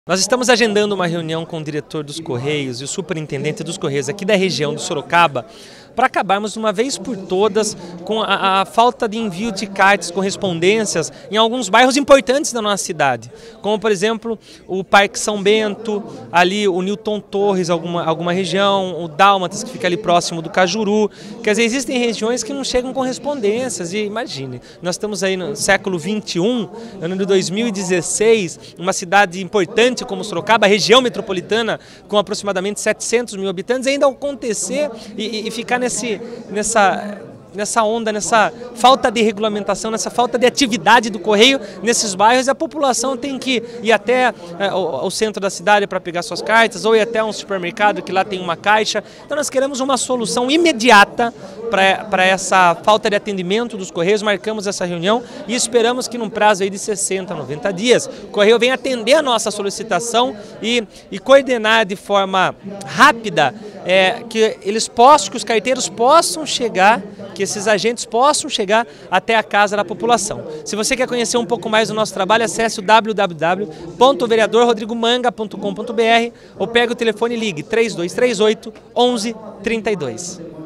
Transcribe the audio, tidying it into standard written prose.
Nós estamos agendando uma reunião com o diretor dos Correios e o superintendente dos Correios aqui da região do Sorocaba para acabarmos de uma vez por todas com a falta de envio de cartas, correspondências em alguns bairros importantes da nossa cidade, como por exemplo o Parque São Bento, ali o Newton Torres, alguma região, o Dálmatas que fica ali próximo do Cajuru. Quer dizer, existem regiões que não chegam correspondências e imagine, nós estamos aí no século XXI, ano de 2016, uma cidade importante como Sorocaba, a região metropolitana com aproximadamente 700 mil habitantes, ainda acontecer e ficar nessa onda, nessa falta de regulamentação, nessa falta de atividade do Correio nesses bairros, a população tem que ir até o centro da cidade para pegar suas cartas, ou ir até um supermercado que lá tem uma caixa. Então nós queremos uma solução imediata para essa falta de atendimento dos Correios. Marcamos essa reunião e esperamos que num prazo aí de 60, 90 dias, o Correio venha atender a nossa solicitação e coordenar de forma rápida que os carteiros possam chegar, que esses agentes possam chegar até a casa da população. Se você quer conhecer um pouco mais do nosso trabalho, acesse o www.vereadorrodrigomanga.com.br ou pegue o telefone e ligue 3238 1132.